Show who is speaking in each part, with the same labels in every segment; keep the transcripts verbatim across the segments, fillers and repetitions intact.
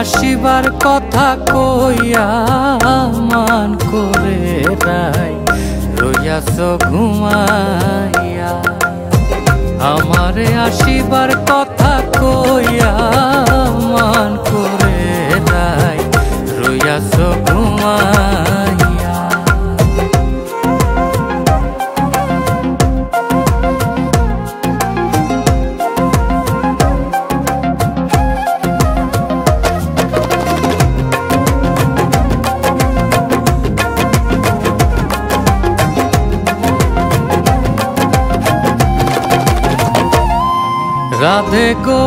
Speaker 1: আসিবার কথা কইয়া মান করে রাই রইয়াছ ঘুমাইয়া। আমারে আসিবার কথা কইয়া মান করে রাই রইয়াছ ঘুমাইয়া। রাধে গো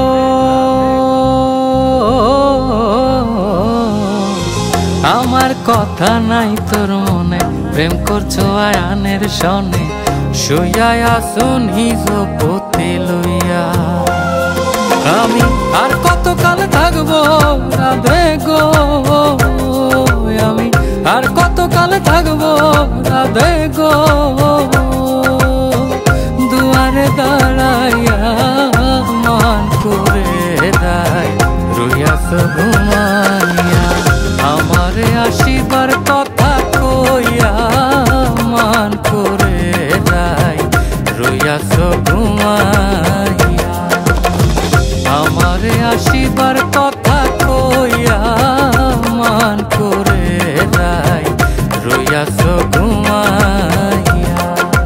Speaker 1: আমার কথা নাই তোর মনে, প্রেম করছো আয়ানের সনে, শুইয়া আসো নিজ পতি লইয়া। আমি আর কতকাল থাকবো রাধে গো, আমি আর কতকাল থাকবো রাধে গো, দুয়ারে দাঁড়াইয়া মান করে রাই রইয়াছ ঘুমাইয়া। আমারে আসিবার কথা কইয়া মান করে রাই রইয়াছ ঘুমাইয়া। আমারে আসিবার কথা কইয়া মান করে রাই রইয়াছ ঘুমাইয়া।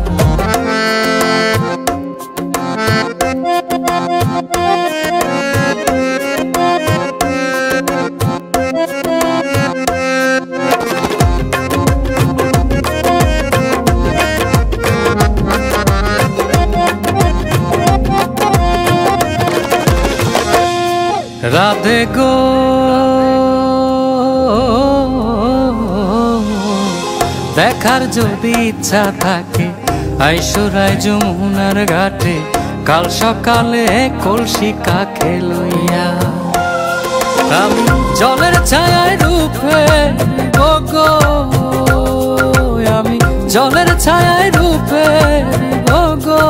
Speaker 1: রাধে গো দেখার যদি ইচ্ছা থাকে আইসরাই যমুনার ঘাটে, কাল সকালে কলসি কাকে লইয়া। আমি জলের ছায়ায় রূপে গো, আমি জলের ছায়ায় রূপে গো,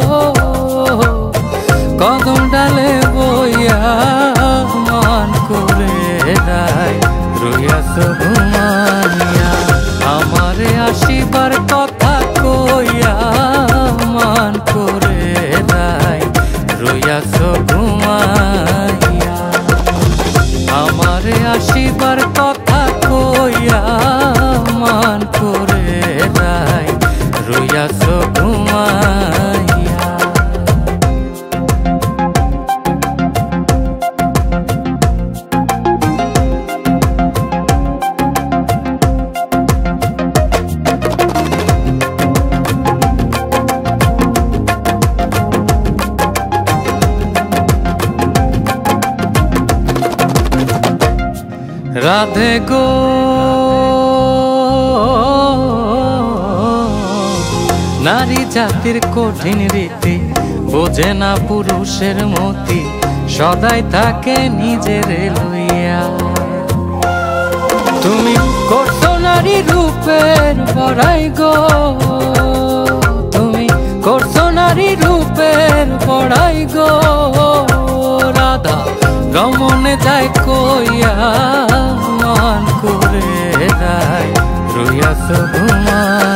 Speaker 1: কদম ডালে বইয়া মান করে রাই রইয়াছ ঘুমাইয়া। আমারে আসিবার কথা কইয়া মান করে রাই রইয়াছ ঘুমাইয়া। আমারে আসিবার কথা কইয়া মান করে রাই রইয়াছ ঘুমাইয়া। রাধে গো নারী জাতির কঠিন রীতি, বোঝে না পুরুষের মতি, সদাই থাকে নিজের লইয়া। তুমি করছো নারী রূপের বড়াই গো, তুমি করছো নারী রূপের বড়াই গো, রাধা গমনে যায় কইয়া মান করে রাই রইয়াছ ঘুমাইয়া।